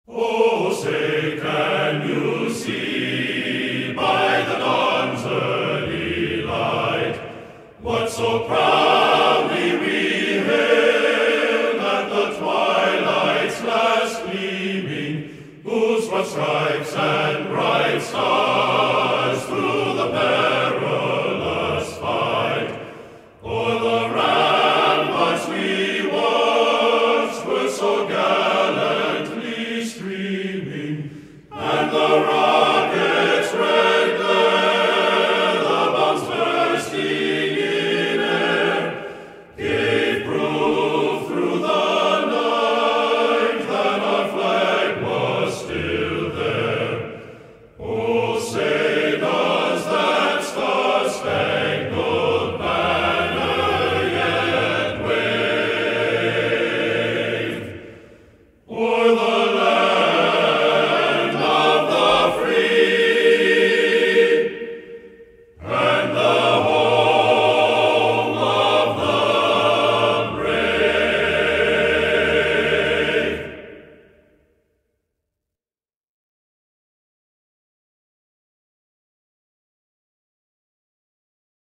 Oh, say, can you see by the dawn's early light what so proudly we hailed at the twilight's last gleaming, whose broad stripes and bright stars